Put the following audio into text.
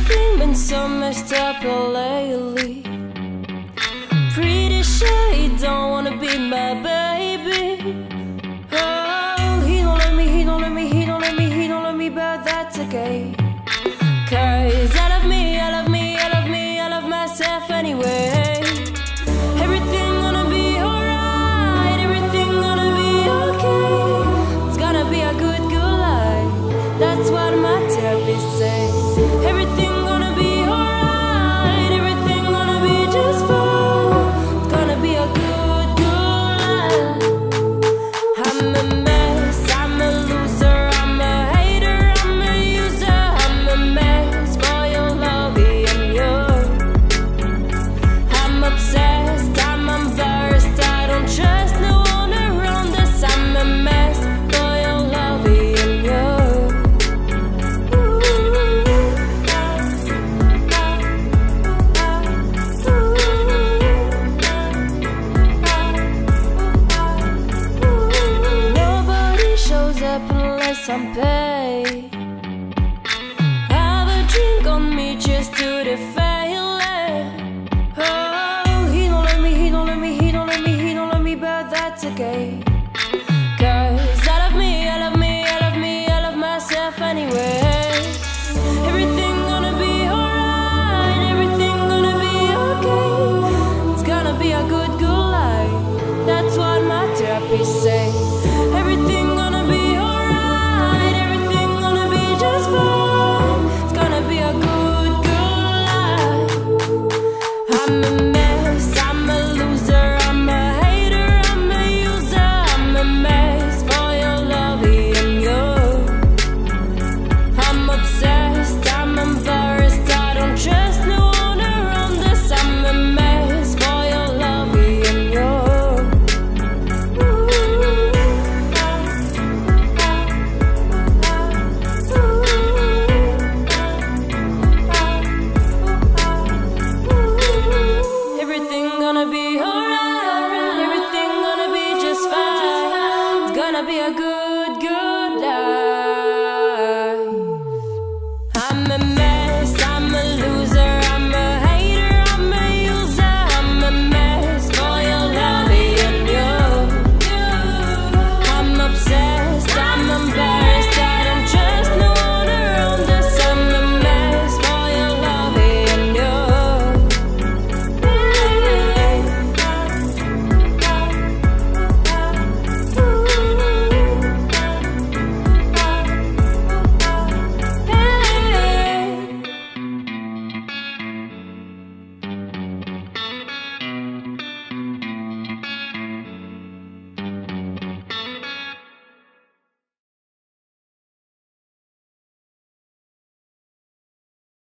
Everything been so messed up lately. Pretty sure he don't wanna be my baby. Oh, he don't let me, he don't let me, he don't let me, he don't let me, but that's okay. 'Cause I love me, I love me, I love me, I love myself anyway. Everything gonna be alright, everything gonna be okay. It's gonna be a good life, that's what my therapist say. Everything gonna be alright, everything gonna be just fine. It's gonna be a good life. I'm a mess, I'm a loser, I'm a hater, I'm a user, I'm a mess for your love and you. I'm obsessed, I'm embarrassed, I don't trust no one around us. I'm a mess for your love and you. Nobody shows up unless I'm paid. Have a drink on me just to fail it. Oh, he don't let me, he don't let me, he don't let me, he don't let me, but that's okay. 'Cause I love me, I love me, I love me, I love myself anyway. Everything gonna be alright, everything gonna be okay. It's gonna be a good life, that's what my therapist say. Everything gonna be alright, everything gonna be just fine. It's gonna be a good life. I'm a mess, I'm a loser, I'm a hater, I'm a user, I'm a mess for your love and you. I'm obsessed, I'm embarrassed, I don't trust no one around us. I'm a mess for your love and you. Everything gonna be alright, everything gonna be just fine. It's gonna be a good life.